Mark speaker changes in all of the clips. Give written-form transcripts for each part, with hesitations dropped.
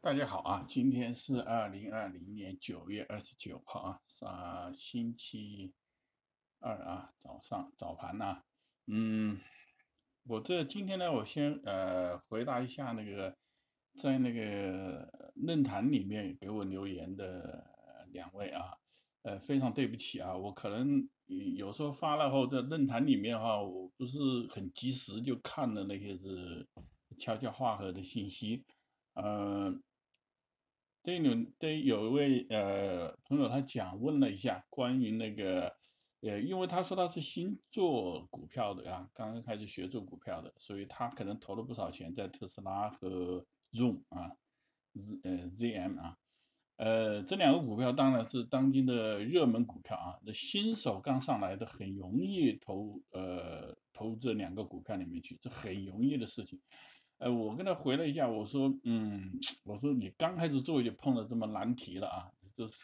Speaker 1: 大家好啊，今天是2020年9月29号星期二啊，早盘呐。嗯，今天呢，我先回答一下那个在那个论坛里面给我留言的2位啊。非常对不起啊，我可能有时候发了后在论坛里面哈，我不是很及时就看的那些是悄悄话和的信息。呃，有一位朋友他问了一下关于那个因为他说他是新做股票的啊，刚刚开始学做股票的，所以他可能投了不少钱在特斯拉和 Zoom 啊ZM 啊。这2个股票当然是当今的热门股票啊，那新手刚上来的很容易投这2个股票里面去，这很容易的事情。我跟他回了一下，我说，我说你刚开始做就碰到这么难题了啊，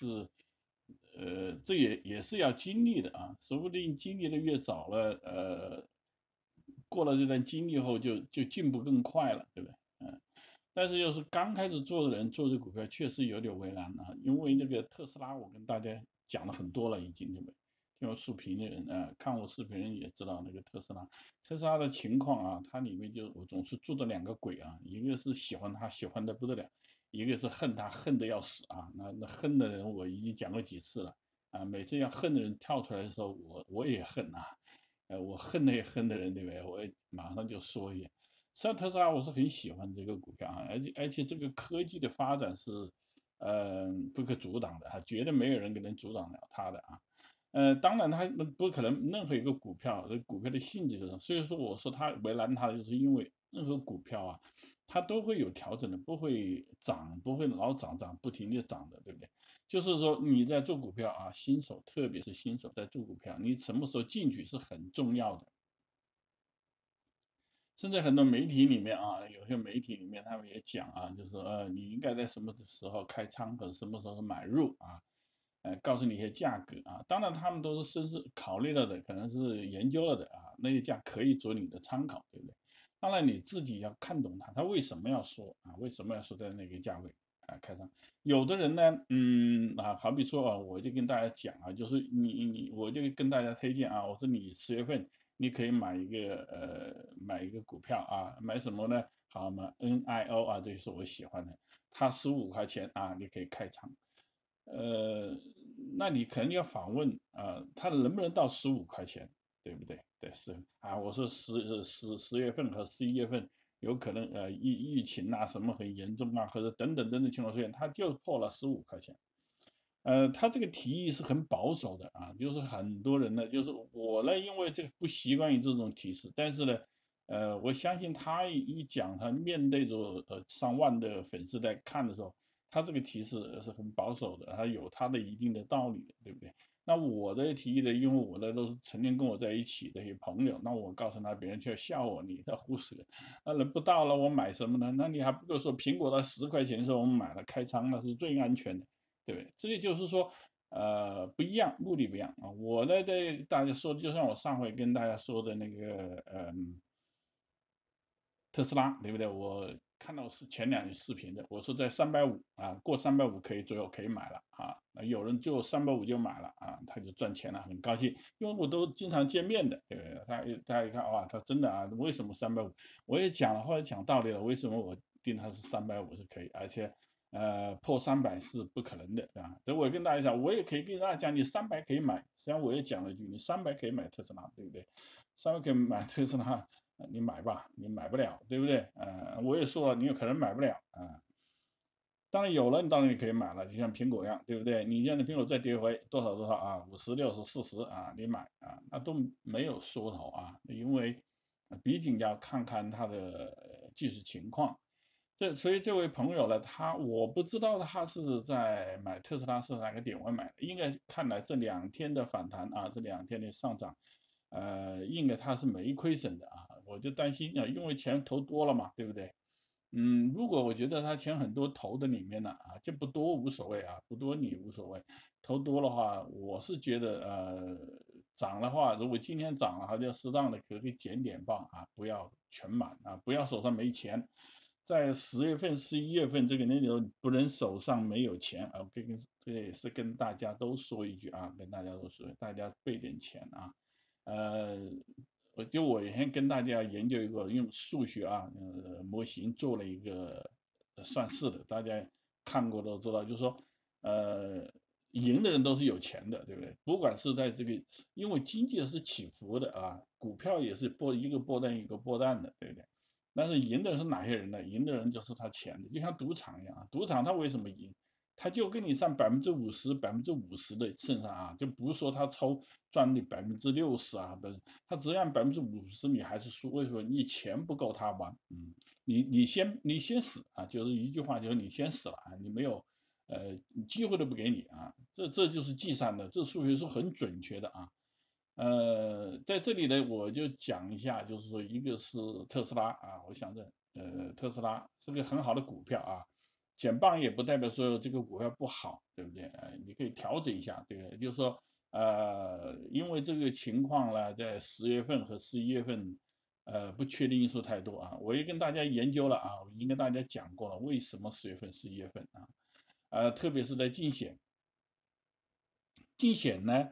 Speaker 1: 这也是要经历的啊，说不定经历的越早了，过了这段经历后就进步更快了，对不对？但是要是刚开始做的人做这股票确实有点为难啊，因为那个特斯拉我跟大家讲了很多了已经，对不对？听我视频的人看我视频的人也知道那个特斯拉的情况啊，它里面就我总是住着2个鬼啊，一个是喜欢他喜欢的不得了，一个是恨他恨得要死啊。那恨的人我已经讲过几次了啊，每次要恨的人跳出来的时候，我也恨啊。我恨那些恨的人，对不对？我也马上就说一下。实际上特斯拉我是很喜欢这个股票啊，而且这个科技的发展是不可阻挡的啊，绝对没有人能阻挡了它的啊。当然它不可能任何一个股票，这股票的性质就是，所以说我说它为难它的，就是因为任何股票啊，它都会有调整的，不会涨，不会老涨不停的涨的，对不对？就是说你在做股票啊，新手特别是新手在做股票，你什么时候进去是很重要的。甚至很多媒体里面啊，有些媒体里面他们也讲啊，就是说你应该在什么时候开仓和什么时候买入啊，告诉你一些价格啊。当然他们都是深思考虑了的，可能是研究了的啊，那些价可以做你的参考，对不对？当然你自己要看懂他为什么要说啊，为什么要说在那个价位啊开仓。有的人呢，好比说啊，我就跟大家讲啊，就是我就跟大家推荐啊，我说你10月份你可以买一个股票啊，买什么呢？好嘛，NIO 啊，这就是我喜欢的，它15块钱啊，你可以开仓。呃，那你可能要反问啊，它能不能到15块钱，对不对？对，是啊，我说十月份和11月份有可能疫情啊什么很严重啊，或者等等情况出现，它就破了15块钱。他这个提议是很保守的啊，就是很多人呢，就是我呢，因为这个不习惯于这种提示，但是呢，我相信他一讲，他面对着上万的粉丝在看的时候，他这个提示是很保守的，他有他的一定的道理的，对不对？那我的提议呢，因为我的都是曾经跟我在一起的一些朋友，那我告诉他，别人就要笑我，你在胡说。那人不到了，我买什么呢？那你还不如说苹果到10块钱的时候我们买了开仓，那是最安全的。对不对？这个就是说，不一样，目的不一样啊。我呢，对大家说，就像我上回跟大家说的那个，特斯拉，对不对？我看到是前2视频的，我说在350啊，过350可以左右可以买了啊。那有人就350就买了啊，他就赚钱了，很高兴，因为我都经常见面的，对不对？他一看哇，他真的啊，为什么350？我也讲了，后来讲道理了，为什么我定它是350是可以，而且破300是不可能的啊。这我跟大家讲，我也可以跟大家讲，你300可以买，实际上我也讲了一句，你300可以买特斯拉，对不对？300可以买特斯拉。你买吧，你买不了，对不对？我也说了，你有可能买不了啊。当然有了，你当然你可以买了，就像苹果一样，对不对？你让你苹果再跌回多少多少啊，50、60、40啊，你买啊，那都没有说头啊，因为毕竟要看看它的技术情况。所以这位朋友呢，我不知道他是在买特斯拉是哪个点位买的，应该看来这2天的反弹啊，这2天的上涨，应该他是没亏损的啊。我就担心啊，因为钱投多了嘛，对不对？如果我觉得他钱很多投的里面呢，就不多无所谓啊，不多你无所谓，投多的话，我是觉得涨的话，如果今天涨了，还是要适当的可以减点磅啊，不要全满啊，不要手上没钱。 在10月份、11月份这个年里头不能手上没有钱啊，这个也是跟大家都说一句啊，跟大家都说，大家备点钱啊。呃，我以前跟大家研究一个用数学啊模型做了一个算式的，大家看过都知道，就是说呃赢的人都是有钱的，对不对？不管是在这个，因为经济是起伏的啊，股票也是一个波段一个波段的，对不对？但是赢的人是哪些人呢？赢的人就是他钱的，就像赌场一样啊。赌场他为什么赢？他就跟你上50%、50%的胜上啊，就不是说他赚你60%啊，不是，他只要50%你还是输。为什么？你钱不够他玩，你先死啊，就是一句话，就是你先死了啊，你没有机会都不给你啊，这就是计算的，这数学是很准确的啊。在这里呢，我就讲一下，就是说，一个是特斯拉啊，我想着，特斯拉是个很好的股票啊，减磅也不代表说这个股票不好，对不对？你可以调整一下，对不对？就是说，因为这个情况呢，在10月份和11月份，不确定因素太多啊，我也跟大家研究了啊，我已经跟大家讲过了，为什么10月份、11月份啊，特别是在竞选呢。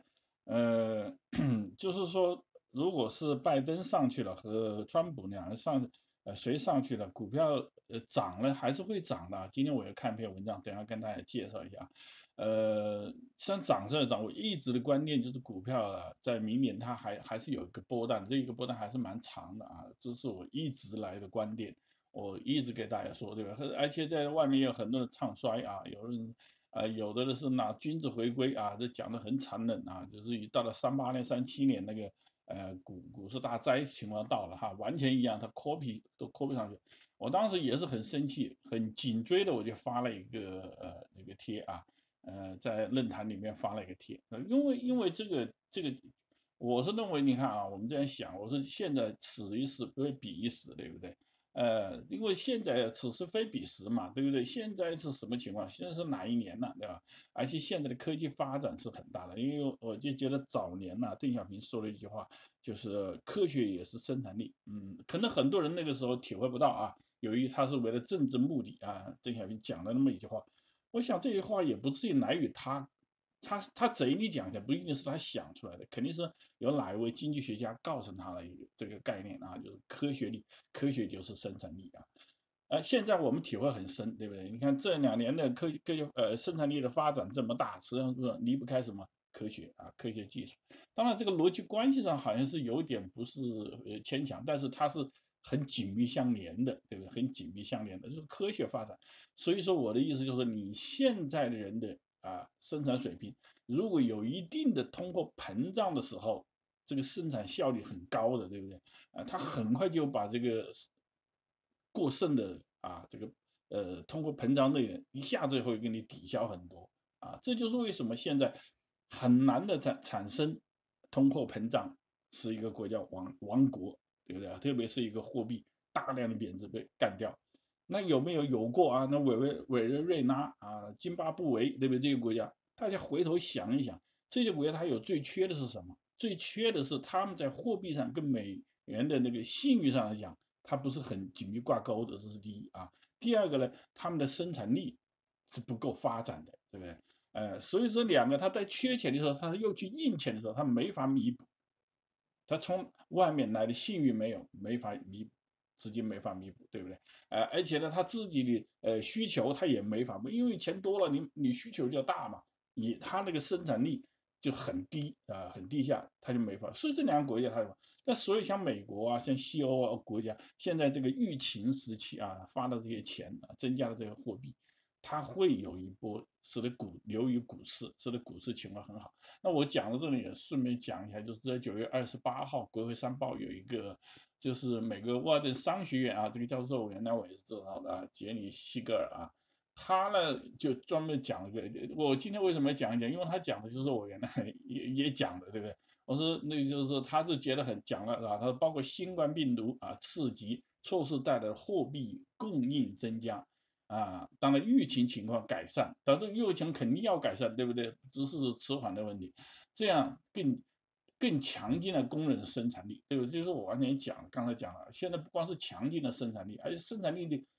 Speaker 1: 就是说，如果是拜登上去了和川普两人谁上去了，股票涨了还是会涨的。今天我要看篇文章，等下跟大家介绍一下。像涨是涨，我一直的观念就是股票啊，在明年它还是有一个波段，这个波段还是蛮长的啊，这是我一直来的观点，我一直给大家说，对吧？而且在外面有很多人唱衰啊，有的是拿君子回归啊，这讲的很残忍啊，就是到了38年、37年那个股市大灾情况到了哈，完全一样，他 copy 上去。我当时也是很生气、很紧追的，我就发了一个那个贴啊，在论坛里面发了一个贴，因为这个，我是认为你看啊，我们这样想，我说现在此一时不会彼一时，对不对？因为现在此时非彼时嘛，对不对？现在是什么情况？现在是哪一年呢，对吧？而且现在的科技发展是很大的，因为我就觉得早年呢，邓小平说了一句话，就是科学也是生产力。可能很多人那个时候体会不到啊，由于他是为了政治目的啊，邓小平讲了那么一句话。我想这句话也不至于来于他嘴里讲的，不一定是他想出来的，肯定是有哪一位经济学家告诉他的一个这个概念啊，就是科学就是生产力啊。现在我们体会很深，对不对？你看这2年的生产力的发展这么大，实际上是离不开什么科学啊，科学技术。当然，这个逻辑关系上好像是有点不是牵强，但是它是很紧密相连的，对不对？很紧密相连的，就是科学发展。所以说我的意思就是，你现在的人的生产水平，如果有一定的通货膨胀的时候，这个生产效率很高的，对不对？它很快就把这个过剩的这个通货膨胀类的一下子会给你抵消很多啊，这就是为什么现在很难的产生通货膨胀，是一个国家亡国，对不对啊？特别是一个货币大量的贬值被干掉。那有过啊？那委内瑞拉啊、津巴布韦，对不对？这些国家，大家回头想一想，这些国家它有最缺的是什么？最缺的是他们在货币上跟美元的那个信誉上来讲，它不是很紧密挂钩的，这是第一啊。第二个呢，他们的生产力是不够发展的，对不对？所以说两个他在缺钱的时候，他又去印钱的时候，他没法弥补。他从外面来的信誉没法弥补，资金没法弥补，对不对？而且呢，他自己的需求他也没法，因为钱多了，你需求就大嘛，他那个生产力就很低很低下，他就没法。所以这两个国家他，那所以像美国啊，像西欧国家，现在这个疫情时期发的这些钱增加了这个货币，它会有一波使得流于股市，使得股市情况很好。那我讲到这里也顺便讲一下，就是在9月28号，国会山报有一个，就是美国沃顿商学院这个教授原来我也是知道的杰里希格尔他呢就专门讲了个，我今天为什么要讲一讲？因为他讲的就是我原来也讲的，对不对？我说那就是说他是觉得讲了他说包括新冠病毒刺激措施带来的货币供应增加。当然疫情情况改善，但这疫情肯定要改善，对不对？只是迟缓的问题，这样更强劲的工人生产力，对不对？就是我完全刚才讲了，现在不光是强劲的生产力，而且生产力的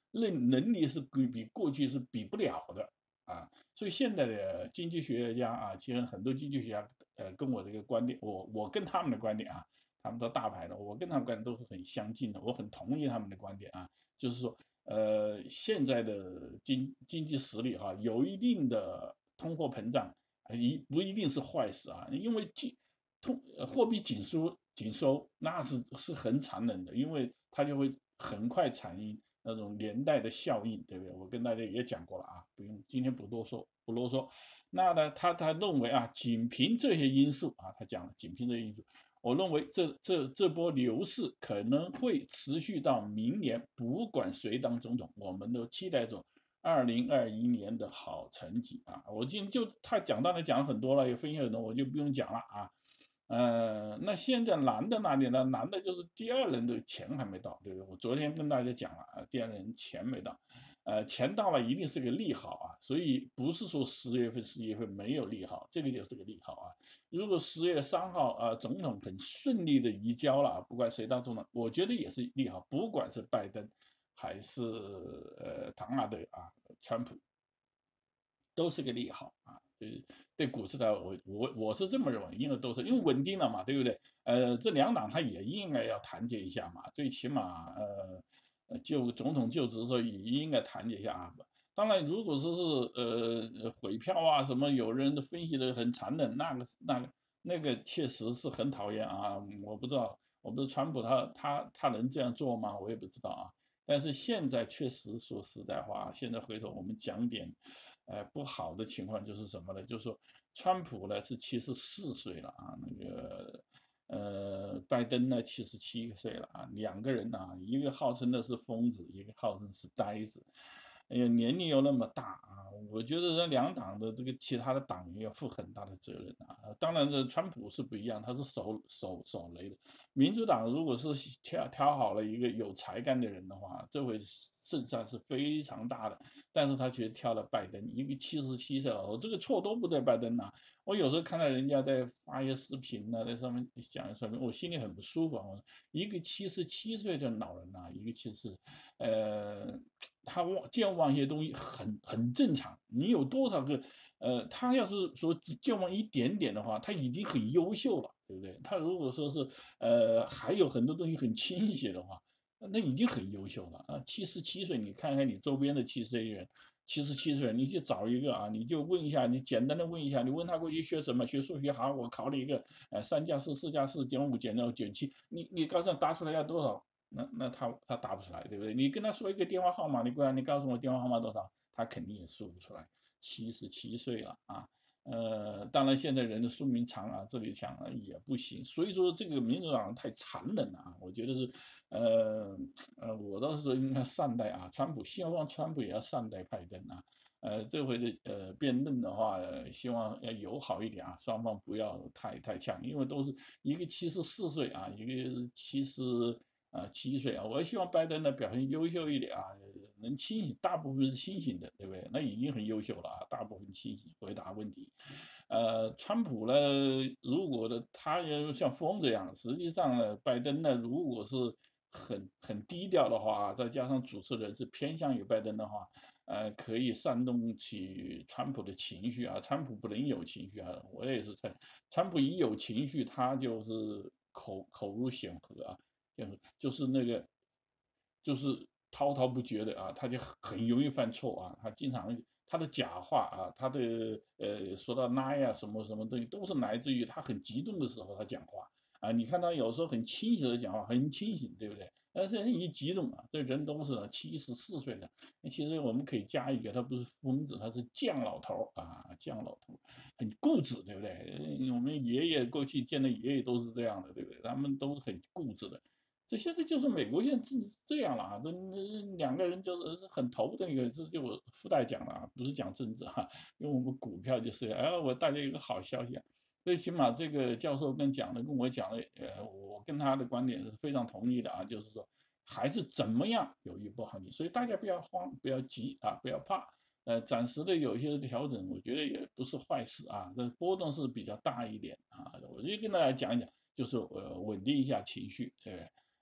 Speaker 1: 能力是比过去是比不了的啊。所以现在的经济学家啊，其实很多经济学家跟我这个观点，我跟他们的观点啊，他们都大牌的，我跟他们观点都是很相近的，我很同意他们的观点啊，就是说现在的经济实力哈，有一定的通货膨胀，不一定是坏事啊，因为货币紧收那是很残忍的，因为它就会很快产生那种连带的效应，对不对？我跟大家也讲过了啊，今天不啰嗦。那呢，他认为啊，仅凭这些因素啊，他讲了仅凭这些因素，我认为这波牛市可能会持续到明年，不管谁当总统，我们都期待着2021年的好成绩啊。我今天就他当然讲了很多了，也分析很多，我就不用讲了啊。那现在难的哪里呢？难的就是第二轮的钱还没到，对不对？我昨天跟大家讲了啊，第二轮钱没到，钱到了一定是个利好啊，所以不是说10月份、11月份没有利好，这个就是个利好啊。如果10月3号总统很顺利的移交了，不管谁当总统，我觉得也是利好，不管是拜登还是唐纳德啊，川普都是个利好啊。对股市的我是这么认为，因为稳定了嘛，对不对？这两党他也应该要团结一下嘛，最起码就总统就职的时候也应该团结一下啊。当然，如果说是毁票啊什么，有人分析的很残忍，那个确实是很讨厌啊。我不知道川普他能这样做吗？我也不知道啊。但是现在确实说实在话，现在回头我们讲点，不好的情况就是什么呢？就是说，川普呢是74岁了啊，那个拜登呢77岁了啊，两个人啊，一个号称的是疯子，一个号称是呆子，哎呀，年龄又那么大啊，我觉得这两党的这个其他的党员要负很大的责任啊。当然，这川普是不一样，他是手雷的。民主党如果是挑好了一个有才干的人的话，这回胜算是非常大的。但是他却挑了拜登，一个77岁老头，这个错都不在拜登呐。我有时候看到人家在发一些视频呢，在上面讲一说明，我心里很不舒服啊。一个77岁的老人呐、一个呃，他健忘一些东西很正常。你有多少个他要是说只健忘一点点的话，他已经很优秀了，对不对？他如果说是还有很多东西很清晰的话，那已经很优秀了啊。77岁，你看看你周边的77岁人，你去找一个啊，你就问一下，你简单的问一下，你问他过去学什么，学数学好，我考了一个3+4、4+4减5减6减7，你告诉他答出来要多少？那他答不出来，对不对？你跟他说一个电话号码，你告诉我电话号码多少，他肯定也说不出来。77岁了啊，当然现在人的寿命长啊，这里讲也不行，所以说这个民主党太残忍了啊，我觉得是，我倒是说应该善待啊，希望川普也要善待拜登啊，这回的辩论的话，希望要友好一点啊，双方不要太呛，因为都是一个74岁啊，一个是7岁啊，我希望拜登呢表现优秀一点啊，能清醒，大部分是清醒的，对不对？那已经很优秀了啊，大部分清醒回答问题。川普呢，如果他要像疯子一样，实际上呢，拜登呢，如果是很低调的话，再加上主持人是偏向于拜登的话，可以煽动起川普的情绪啊。川普不能有情绪啊，我也是川普一有情绪，他就是口如险河啊。就是那个，就是滔滔不绝的啊，他就很容易犯错啊，他经常他的假话啊，他的说到拉呀什么什么东西，都是来自于他很激动的时候他讲话啊。你看他有时候很清醒的讲话，很清醒，对不对？但是一激动啊，这人都是74岁的，其实我们可以加一个，他不是疯子，他是犟老头啊，犟老头，很固执，对不对？我们爷爷过去见的爷爷都是这样的，对不对？他们都很固执的。这现在就是美国现在这样了啊，这两个人就是很头的一个，这就我附带讲了啊，不是讲政治哈，因为我们股票就是，我大家有个好消息啊，最起码这个教授跟我讲的，我跟他的观点是非常同意的啊，就是说还是怎么样有一波行情，所以大家不要慌，不要急啊，不要怕，暂时的有一些调整，我觉得也不是坏事啊，这波动是比较大一点啊，我就跟大家讲一讲，就是稳定一下情绪，对不对？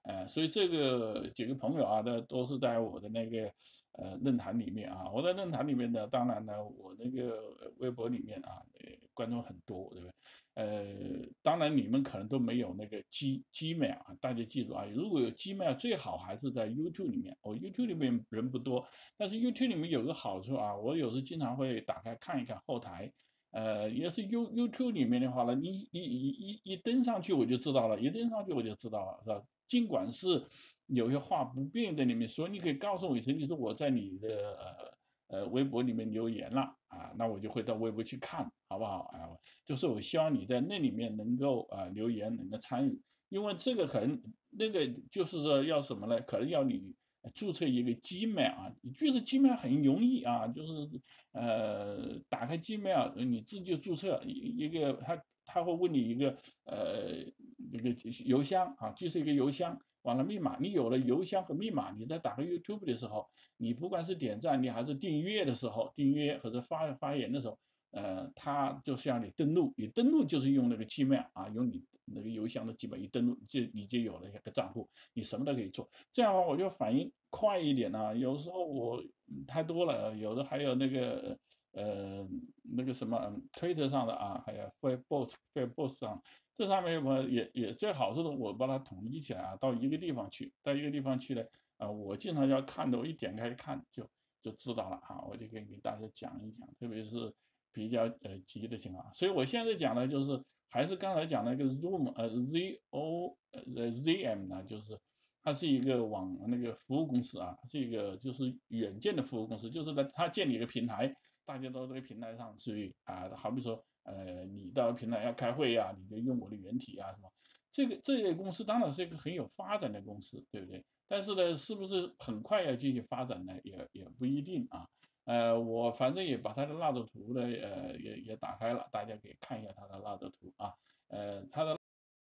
Speaker 1: 所以这个几个朋友啊，都是在我的那个论坛里面啊。我在论坛里面呢，当然呢，我那个微博里面啊，观众很多，对不对？当然你们可能都没有那个 Gmail 啊，大家记住啊，如果有 Gmail，最好还是在 YouTube 里面。YouTube 里面人不多，但是 YouTube 里面有个好处啊，我有时经常会打开看一看后台。要是 YouTube 里面的话呢，你一登上去我就知道了，一登上去我就知道了，是吧？尽管是有些话不便在里面说，你可以告诉我一声，你说我在你的微博里面留言了啊，那我就会到微博去看，好不好啊？就是我希望你在那里面能够留言，能够参与，因为这个可能那个就是说要什么呢？可能要你注册一个 Gmail 啊，就是 Gmail 很容易啊，就是打开 Gmail 你自己就注册一个，他会问你一个邮箱啊，就是一个邮箱。完了密码，你有了邮箱和密码，你在打开 YouTube 的时候，你不管是点赞，你还是订阅的时候，订阅或者发言的时候，它就是让你登录，你登录就是用那个 Gmail 啊，用你那个邮箱的 Gmail 一登录，你就有了一个账户，你什么都可以做。这样的话，我就反应快一点啊。有时候我太多了，有的还有那个什么Twitter 上的啊，还有 Facebook 上。这上面我也最好是我把它统一起来啊，到一个地方去，到一个地方去呢，我经常要看的，我一点开看就知道了啊，我就可以给大家讲一讲，特别是比较急的情况。所以我现在讲的就是还是刚才讲那个 Zoom ZM 呢，就是它是一个那个服务公司啊，是一个就是远件的服务公司，就是它建立一个平台，大家都在这个平台上去啊，好比说你到平台要开会呀、你就用我的原体啊什么。这些公司当然是一个很有发展的公司，对不对？但是呢，是不是很快要继续发展呢？也不一定啊。我反正也把它的蜡烛图呢，也打开了，大家可以看一下它的蜡烛图啊。它的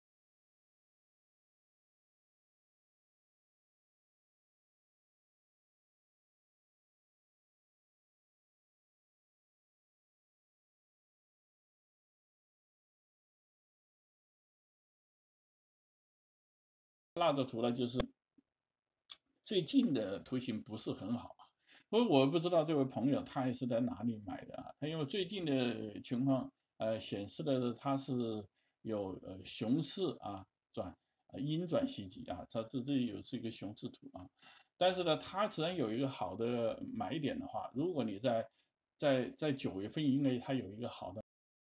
Speaker 1: 蜡烛图呢，就是最近的图形不是很好啊。我不知道这位朋友他也是在哪里买的啊？他因为最近的情况，显示的他是有熊市啊阴转袭击啊，它这是一个熊市图啊。但是呢，它实际上有一个好的买点的话，如果你在9月份，因为它有一个好的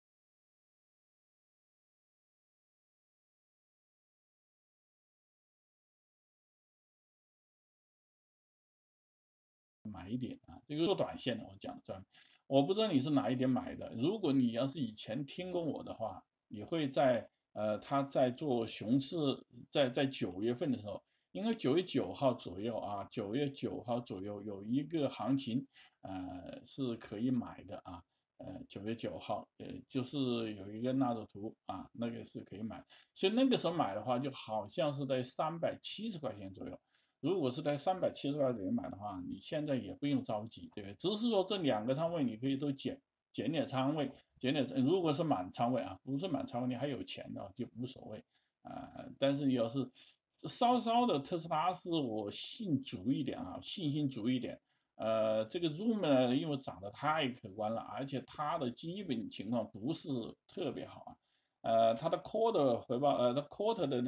Speaker 1: 买点啊，这个做短线的我讲的这，我不知道你是哪一点买的。如果你要是以前听过我的话，你会他在做熊市，在9月份的时候，因为9月9号左右啊，9月9号左右有一个行情，是可以买的啊。9月9号，就是有一个纳指图啊，那个是可以买，所以那个时候买的话，就好像是在370块钱左右。如果是在370块钱买的话，你现在也不用着急，对不对？只是说这两个仓位你可以都减点仓位，如果是满仓位啊，不是满仓位你还有钱的就无所谓啊。但是你要是稍稍的特斯拉是我信足一点啊，信心足一点。这个 Zoom 呢，因为涨得太可观了，而且它的基本情况不是特别好啊。它的 quarter 回报，它 quarter 的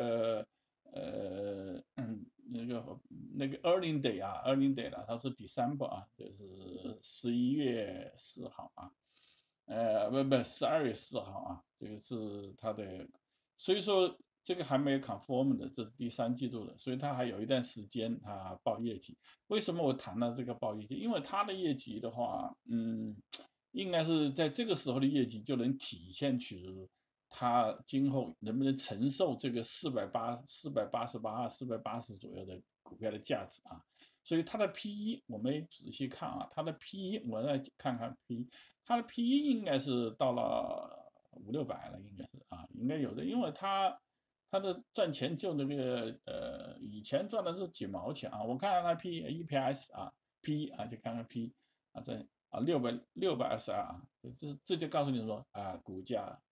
Speaker 1: 那个 earning day 啊，earning day 了，它是 December 啊，就是11月4号啊。不12月4号啊，这个是它的，所以说这个还没有 confirm 的，这是第3季度的，所以它还有一段时间它报业绩。为什么我谈到这个报业绩？因为它的业绩的话，应该是在这个时候的业绩就能体现出它今后能不能承受这个480左右的股票的价值啊。所以它的 PE 我没仔细看啊，它的 PE 我再看看 PE，它的 PE 应该是到了500-600了，应该是啊，应该有的，因为它的赚钱就那个以前赚的是几毛钱啊，我看看它 EPS 啊 PE 啊，就看看 PE 啊，622啊，这就告诉你说啊，股价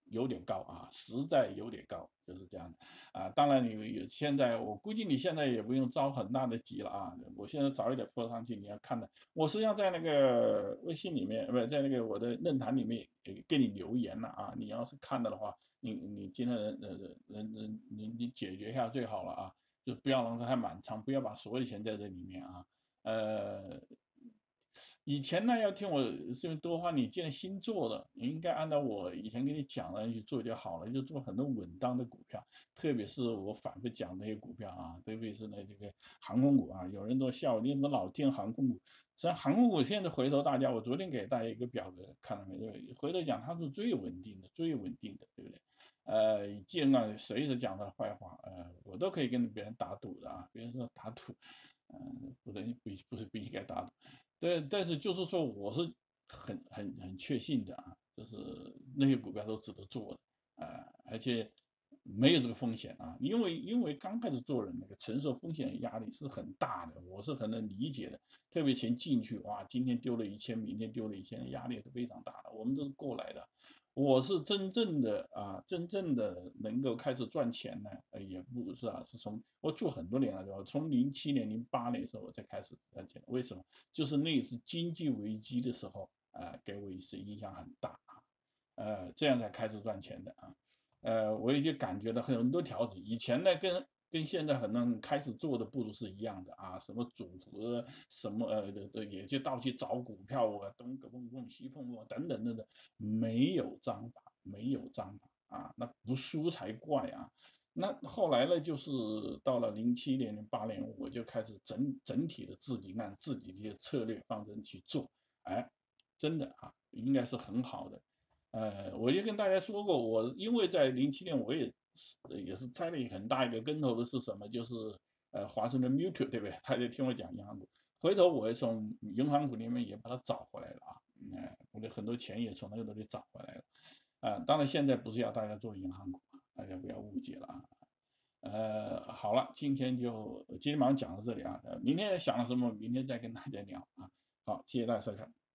Speaker 1: 有点高啊，实在有点高，就是这样的啊。当然现在我估计你现在也不用着很大的急了啊，我现在早一点泼上去，你要看的。我实际上在那个微信里面，不是在那个我的论坛里面给你留言了啊，你要是看到的话，你今天你解决一下最好了啊，就不要让它太满仓，不要把所有的钱在这里面啊。呃，以前呢，要听我视频多的话，你既然新做的，你应该按照我以前给你讲的去做就好了，就做很多稳当的股票，特别是我反复讲那些股票啊，特别是这个航空股啊，有人都笑你怎么老听航空股，实际上航空股现在回头大家，我昨天给大家一个表格，看到没有？回头讲它是最稳定的，最稳定的，对不对？既然谁是讲他的坏话，我都可以跟别人打赌的啊，别人说打赌，不是不应该打赌，但是就是说我是很确信的啊，就是那些股票都值得做的而且没有这个风险啊，因为刚开始做人那个承受风险压力是很大的，我是很能理解的，特别钱进去哇，今天丢了1000，明天丢了1000，压力是非常大的，我们都是过来的。我是真正的能够开始赚钱呢，也不是啊，是从我做很多年了，对吧？从07年、08年的时候我才开始赚钱，为什么？就是那次经济危机的时候，给我是影响很大啊，这样才开始赚钱的啊，我已经感觉到很多调整，以前呢跟现在很多人开始做的步骤是一样的啊，什么组合，什么也就到处找股票啊，东个碰碰西碰碰等等等等，没有章法，没有章法啊，那不输才怪啊。那后来呢，就是到了07年、08年，我就开始整体的自己按自己的策略方针去做，哎，真的啊，应该是很好的。我就跟大家说过，我因为在07年我也是栽了很大一个跟头的是什么？就是华盛顿 Mutual 对不对？他就听我讲银行股，回头我也从银行股里面也把它找回来了啊，我的很多钱也从那个里找回来了。当然现在不是要大家做银行股啊，大家不要误解了啊。好了，今天晚上讲到这里啊，明天想了什么，明天再跟大家聊啊。好，谢谢大家收看。